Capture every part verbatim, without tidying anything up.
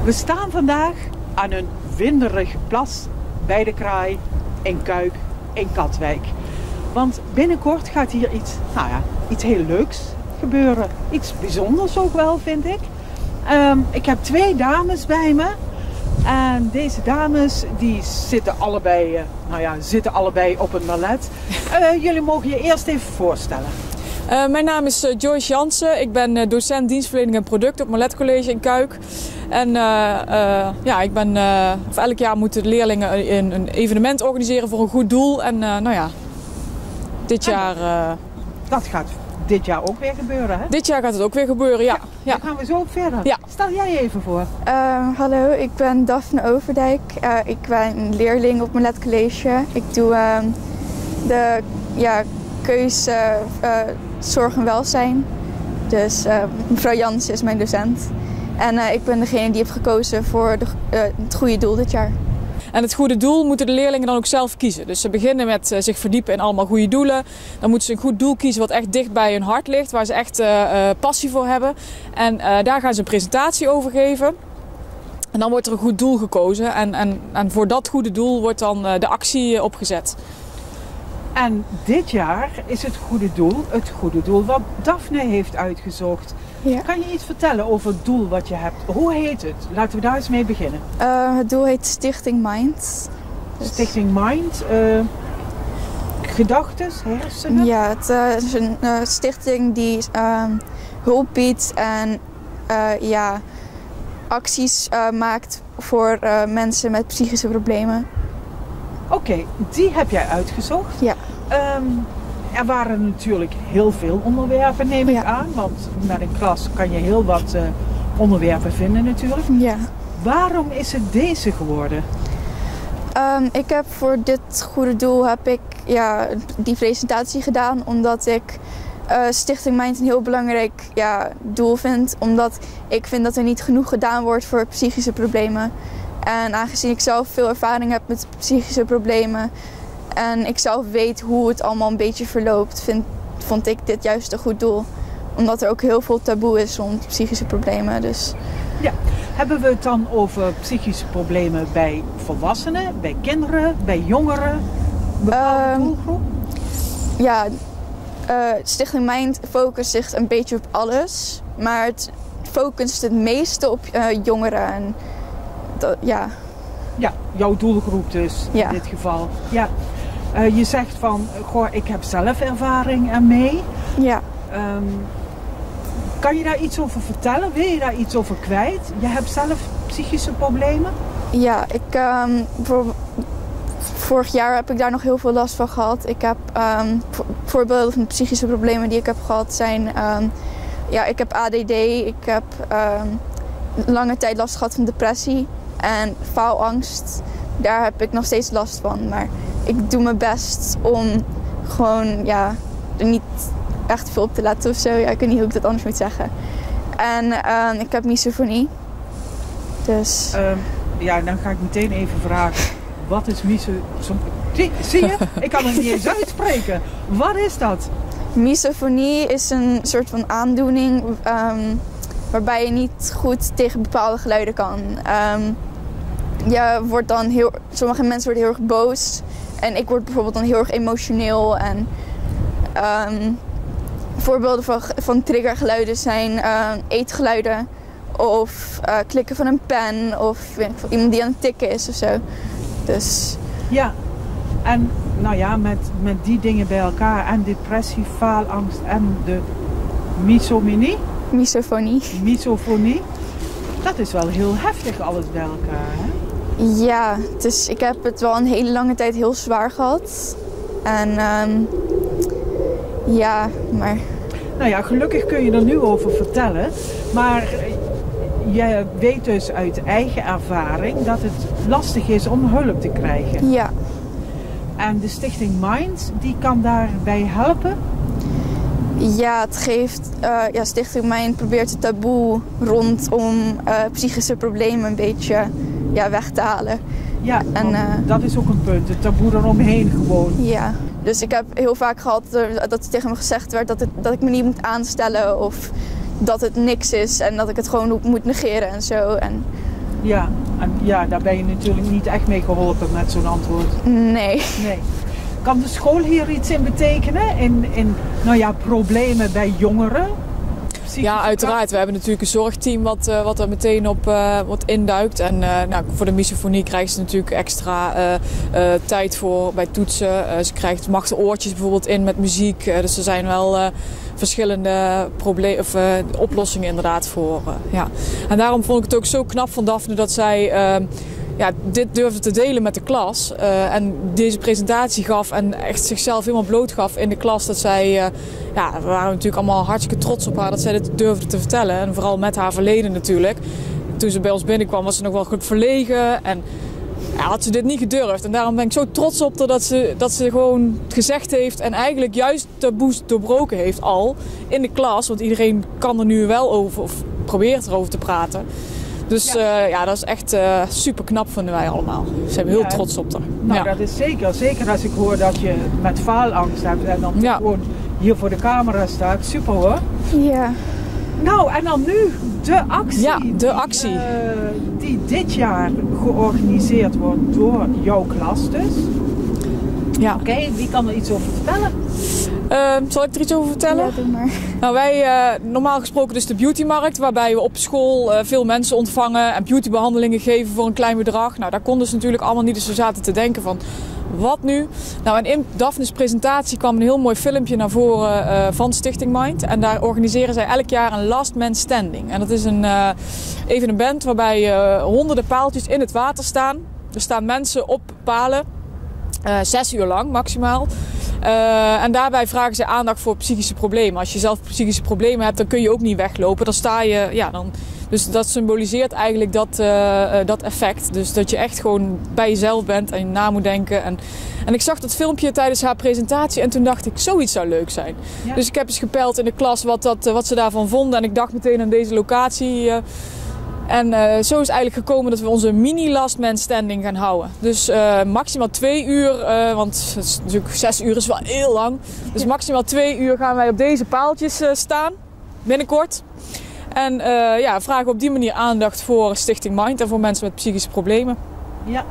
We staan vandaag aan een winderige plas bij de Kraai in Kuik in Katwijk. Want binnenkort gaat hier iets, nou ja, iets heel leuks gebeuren. Iets bijzonders ook wel, vind ik. Um, ik heb twee dames bij me. En deze dames die zitten allebei, uh, nou ja, zitten allebei op een malet. Uh, jullie mogen je eerst even voorstellen. Uh, mijn naam is uh, Joyce Jansen. Ik ben uh, docent dienstverlening en product op Malet College in Kuik. En uh, uh, ja, ik ben, uh, of elk jaar moeten de leerlingen een, een evenement organiseren voor een goed doel. En uh, nou ja, dit jaar... Uh, dat gaat dit jaar ook weer gebeuren, hè? Dit jaar gaat het ook weer gebeuren, ja. ja. ja. Dan gaan we zo op verder. Ja. Stel jij je even voor. Uh, hallo, ik ben Daphne Overdijk. Uh, ik ben een leerling op Malet College. Ik doe uh, de ja, keuze uh, zorg en welzijn. Dus uh, mevrouw Jansen is mijn docent. En uh, ik ben degene die heeft gekozen voor de, uh, het goede doel dit jaar. En het goede doel moeten de leerlingen dan ook zelf kiezen. Dus ze beginnen met uh, zich verdiepen in allemaal goede doelen. Dan moeten ze een goed doel kiezen wat echt dicht bij hun hart ligt. Waar ze echt uh, uh, passie voor hebben. En uh, daar gaan ze een presentatie over geven. En dan wordt er een goed doel gekozen. En, en, en voor dat goede doel wordt dan uh, de actie uh, opgezet. En dit jaar is het goede doel het goede doel wat Daphne heeft uitgezocht. Ja. Kan je iets vertellen over het doel wat je hebt? Hoe heet het? Laten we daar eens mee beginnen. Uh, het doel heet Stichting Mind. Dus... Stichting Mind. Uh, gedachtes, hersenen? Ja, het uh, is een uh, stichting die uh, hulp biedt en uh, ja, acties uh, maakt voor uh, mensen met psychische problemen. Oké, okay, die heb jij uitgezocht. Ja. Um, er waren natuurlijk heel veel onderwerpen, neem ik ja. aan. Want met een klas kan je heel wat uh, onderwerpen vinden natuurlijk. Ja. Waarom is het deze geworden? Um, ik heb voor dit goede doel heb ik ja, die presentatie gedaan. Omdat ik uh, Stichting Mind een heel belangrijk ja, doel vind. Omdat ik vind dat er niet genoeg gedaan wordt voor psychische problemen. En aangezien ik zelf veel ervaring heb met psychische problemen en ik zelf weet hoe het allemaal een beetje verloopt, vind, vond ik dit juist een goed doel. Omdat er ook heel veel taboe is rond psychische problemen. Dus. Ja. Hebben we het dan over psychische problemen bij volwassenen, bij kinderen, bij jongeren, een bepaalde um, doelgroep? Ja, uh, Stichting Mind focust zich een beetje op alles, maar het focust het meeste op uh, jongeren. En, Dat, ja. ja, jouw doelgroep dus ja. in dit geval. Ja. Uh, je zegt van, goh, ik heb zelf ervaring ermee. Ja. Um, kan je daar iets over vertellen? Wil je daar iets over kwijt? Je hebt zelf psychische problemen? Ja, ik, um, voor, vorig jaar heb ik daar nog heel veel last van gehad. Ik heb um, voor, voorbeelden van psychische problemen die ik heb gehad zijn, um, ja, ik heb A D D, ik heb um, lange tijd last gehad van depressie. En faalangst, daar heb ik nog steeds last van. Maar ik doe mijn best om gewoon ja, er niet echt veel op te letten of zo. Ja, ik weet niet hoe ik dat anders moet zeggen. En uh, ik heb misofonie. Dus... Um, ja, dan ga ik meteen even vragen. Wat is misofonie? Zie, zie je? Ik kan het niet eens uitspreken. Wat is dat? Misofonie is een soort van aandoening um, waarbij je niet goed tegen bepaalde geluiden kan. Um, je wordt dan heel, sommige mensen worden heel erg boos en ik word bijvoorbeeld dan heel erg emotioneel. En um, voorbeelden van, van triggergeluiden zijn uh, eetgeluiden of uh, klikken van een pen of weet ik, iemand die aan het tikken is of zo. Dus. Ja, en nou ja, met, met die dingen bij elkaar en depressie, faalangst en de misofonie. Misofonie. Misofonie. Dat is wel heel heftig alles bij elkaar, hè? Ja, dus ik heb het wel een hele lange tijd heel zwaar gehad. En um, ja, maar... Nou ja, gelukkig kun je er nu over vertellen. Maar je weet dus uit eigen ervaring dat het lastig is om hulp te krijgen. Ja. En de Stichting Mind, die kan daarbij helpen? Ja, het geeft, uh, ja, Stichting Mind probeert het taboe rondom uh, psychische problemen een beetje ja, weg te halen. Ja, en, uh, dat is ook een punt, het taboe eromheen gewoon. Ja, dus ik heb heel vaak gehad dat tegen me gezegd werd dat, het, dat ik me niet moet aanstellen of dat het niks is en dat ik het gewoon moet negeren en zo. En Ja, en ja, daar ben je natuurlijk niet echt mee geholpen met zo'n antwoord. Nee. Nee. Kan de school hier iets in betekenen? In, in nou ja, problemen bij jongeren? Ja, uiteraard. We hebben natuurlijk een zorgteam wat, uh, wat er meteen op uh, wat induikt. En uh, nou, voor de misofonie krijgt ze natuurlijk extra uh, uh, tijd voor bij toetsen. Uh, ze krijgt mag de oortjes bijvoorbeeld in met muziek. Uh, dus er zijn wel uh, verschillende probleem, of, uh, oplossingen inderdaad voor. Uh, ja. En daarom vond ik het ook zo knap van Daphne dat zij uh, ja, dit durfde te delen met de klas. Uh, en deze presentatie gaf en echt zichzelf helemaal bloot gaf in de klas. Dat zij, uh, ja, we waren natuurlijk allemaal hartstikke trots op haar dat zij dit durfde te vertellen. En vooral met haar verleden natuurlijk. Toen ze bij ons binnenkwam was ze nog wel goed verlegen. En ja, had ze dit niet gedurfd. En daarom ben ik zo trots op haar dat ze, dat ze gewoon gezegd heeft. En eigenlijk juist taboes doorbroken heeft al in de klas. Want iedereen kan er nu wel over of probeert erover te praten. Dus ja, uh, ja dat is echt uh, super knap vinden wij allemaal. Ze zijn heel ja, trots op haar. Nou, ja. dat is zeker. Zeker als ik hoor dat je met faalangst hebt en dan ja. gewoon hier voor de camera staat. Super hoor. Ja. Nou, en dan nu de actie. Ja, de actie. Die, uh, die dit jaar georganiseerd wordt door jouw klas dus. Ja. Oké, okay, wie kan er iets over vertellen? Uh, zal ik er iets over vertellen? Ja, doe maar. Nou, wij, uh, normaal gesproken dus de beautymarkt, waarbij we op school uh, veel mensen ontvangen en beautybehandelingen geven voor een klein bedrag. Nou, daar konden ze natuurlijk allemaal niet, dus we zaten te denken van, wat nu? Nou, en in Daphne's presentatie kwam een heel mooi filmpje naar voren uh, van Stichting Mind. En daar organiseren zij elk jaar een Last Man Standing. En dat is een uh, evenement waarbij uh, honderden paaltjes in het water staan. Er staan mensen op palen, uh, zes uur lang maximaal. Uh, en daarbij vragen ze aandacht voor psychische problemen. Als je zelf psychische problemen hebt, dan kun je ook niet weglopen. Dan sta je, ja, dan, dus dat symboliseert eigenlijk dat, uh, uh, dat effect. Dus dat je echt gewoon bij jezelf bent en je na moet denken. En, en ik zag dat filmpje tijdens haar presentatie en toen dacht ik, zoiets zou leuk zijn. Ja. Dus ik heb eens gepeld in de klas wat, dat, wat ze daarvan vonden. En ik dacht meteen aan deze locatie. Uh, En uh, zo is eigenlijk gekomen dat we onze mini Last Man Standing gaan houden. Dus uh, maximaal twee uur, uh, want het is natuurlijk zes uur is wel heel lang. Dus maximaal twee uur gaan wij op deze paaltjes uh, staan, binnenkort. En uh, ja, vragen op die manier aandacht voor Stichting Mind en voor mensen met psychische problemen. Ja,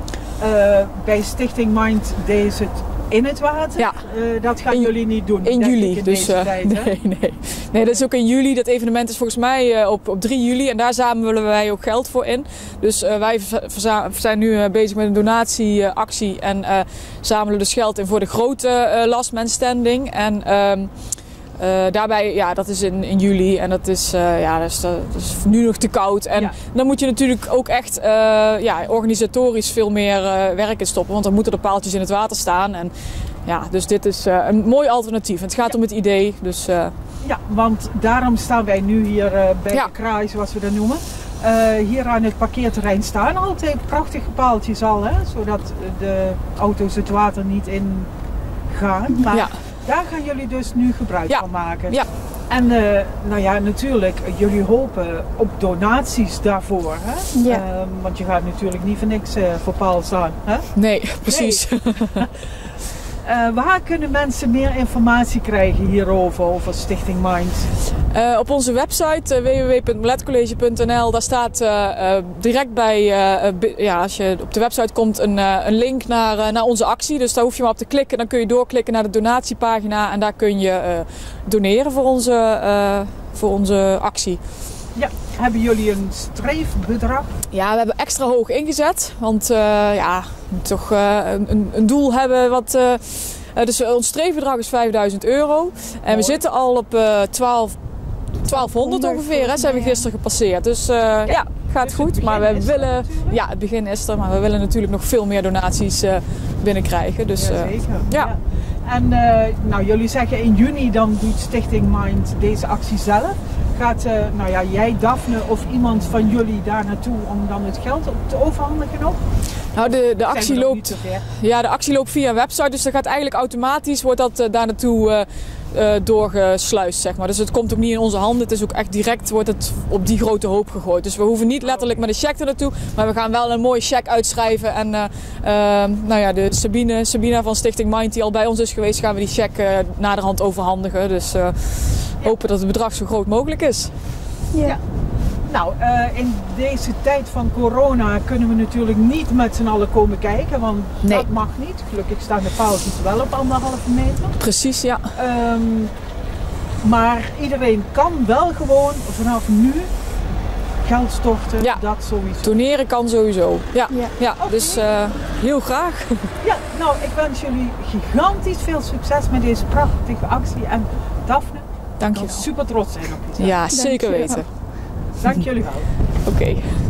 uh, bij Stichting Mind deed het in het water? Ja. Uh, dat gaan in, jullie niet doen? In juli. In dus, uh, tijd, nee, nee. nee, dat is ook in juli. Dat evenement is volgens mij uh, op, op drie juli. En daar zamelen wij ook geld voor in. Dus uh, wij verza- zijn nu uh, bezig met een donatieactie. Uh, en uh, zamelen dus geld in voor de grote uh, Last Man Standing. En uh, uh, daarbij, ja, dat is in, in juli. En dat is, uh, ja, dat is, dat is nu nog te koud. En ja. dan moet je natuurlijk ook echt uh, ja, organisatorisch veel meer uh, werk in stoppen. Want dan moeten er paaltjes in het water staan. En ja, dus dit is uh, een mooi alternatief. Het gaat ja. om het idee. Dus, uh... Ja, want daarom staan wij nu hier uh, bij ja. de kraai, zoals we dat noemen. Uh, hier aan het parkeerterrein staan altijd prachtige paaltjes al, hè? Zodat de auto's het water niet in gaan. Maar ja. daar gaan jullie dus nu gebruik ja. van maken. Ja. En uh, nou ja, natuurlijk, jullie hopen op donaties daarvoor. Hè? Ja. Uh, want je gaat natuurlijk niet voor niks uh, voor paal staan. Hè? Nee, precies. Nee. Uh, waar kunnen mensen meer informatie krijgen hierover, over Stichting Mind? Uh, op onze website uh, w w w punt balletcollege punt n l, daar staat uh, uh, direct bij, uh, ja, als je op de website komt, een, uh, een link naar, uh, naar onze actie. Dus daar hoef je maar op te klikken. Dan kun je doorklikken naar de donatiepagina en daar kun je uh, doneren voor onze, uh, voor onze actie. Ja, hebben jullie een streefbedrag? Ja, we hebben extra hoog ingezet. Want uh, ja, we moeten toch uh, een, een doel hebben wat... Uh, uh, dus uh, ons streefbedrag is vijfduizend euro. En Mooi. we zitten al op uh, twaalf, twaalfhonderd ongeveer. Hè, zijn we gisteren gepasseerd. Dus uh, ja. ja, gaat dus goed. Maar we willen... Ja, het begin is er. Maar we willen natuurlijk nog veel meer donaties uh, binnenkrijgen. Dus, uh, ja, zeker. Ja. Ja. En uh, nou, jullie zeggen in juni dan doet Stichting Mind deze actie zelf. Gaat uh, nou ja, jij, Daphne of iemand van jullie daar naartoe om dan het geld te overhandigen nog? Nou, de, de, actie loopt, ja, de actie loopt via een website, dus dat gaat eigenlijk automatisch, wordt dat uh, daar naartoe uh, uh, doorgesluist, zeg maar. Dus het komt ook niet in onze handen, het is ook echt direct, wordt het op die grote hoop gegooid. Dus we hoeven niet letterlijk met een cheque er naartoe, maar we gaan wel een mooie cheque uitschrijven. En uh, uh, nou ja, de Sabine, Sabina van Stichting Mind, die al bij ons is geweest, gaan we die cheque uh, naderhand overhandigen. Dus uh, ja. hopen dat het bedrag zo groot mogelijk is. Ja. Nou, uh, in deze tijd van corona kunnen we natuurlijk niet met z'n allen komen kijken, want nee. dat mag niet. Gelukkig staan de paaltjes wel op anderhalve meter. Precies, ja. Um, maar iedereen kan wel gewoon vanaf nu geld storten, ja. dat sowieso. Doneren kan sowieso. Ja, ja. ja. Okay. Dus uh, heel graag. Ja, nou, ik wens jullie gigantisch veel succes met deze prachtige actie. En Daphne, dank je ik wel. Super trots zijn op jezelf. Ja, zeker weten. Dank jullie wel. Oké. Okay.